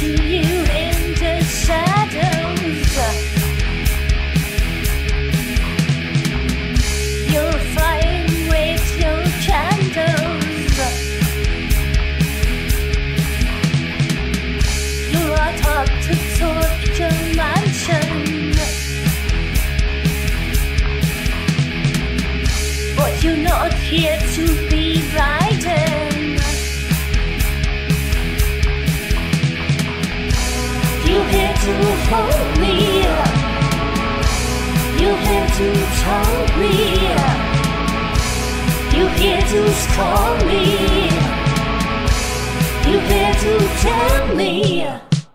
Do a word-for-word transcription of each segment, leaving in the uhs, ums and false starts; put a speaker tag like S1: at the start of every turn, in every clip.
S1: see you in the shadows. You're flying with your candles. You are taught to torch your mansion, but you're not here to be brighten. You're here to hold me, you're here to taunt me, you're here to scold me, you're here to tell me.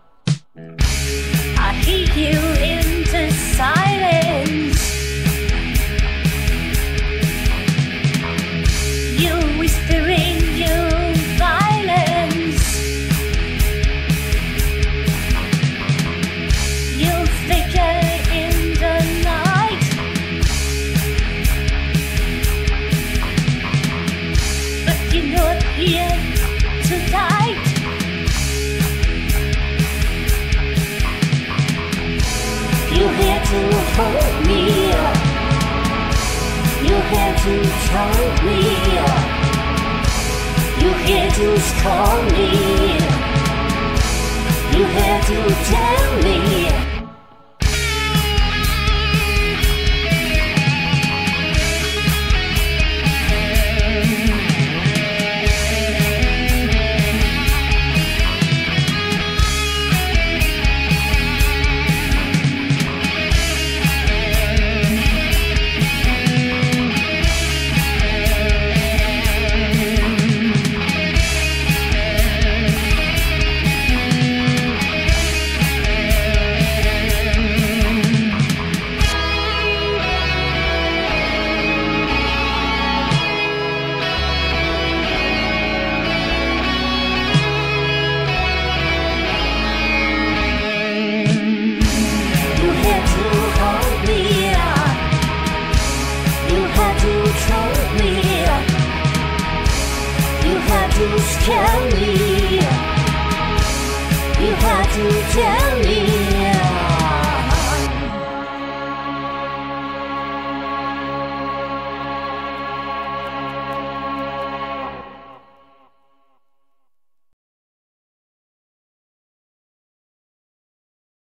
S1: I hear you in the silence. You're whispering your violence. You'll flicker in the night, but you're not here tonight. You're here to hold me, you're here to taunt me, you're here to scold me, you're here to tell me. You scare me, you had to tell me.